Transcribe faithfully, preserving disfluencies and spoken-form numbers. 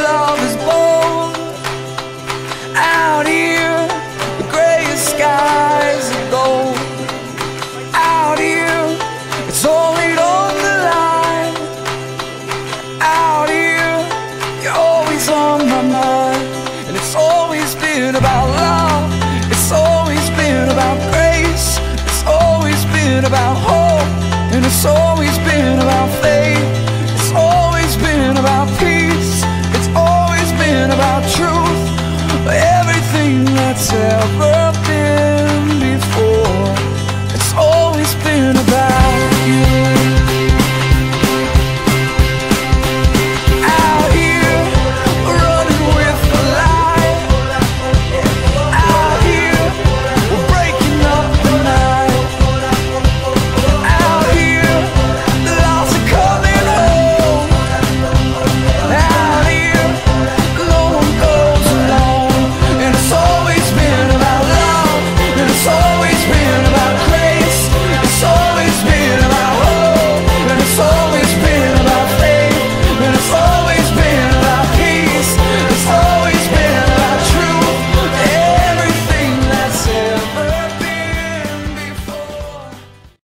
love is born. Out here, the grayest skies are gold. Out here, it's all laid on the line. Out here, you're always on my mind. And it's always been about love. It's always been about grace. It's always been about hope. And it's always been about faith. It's always been about peace. It's always been about truth. Everything that's ever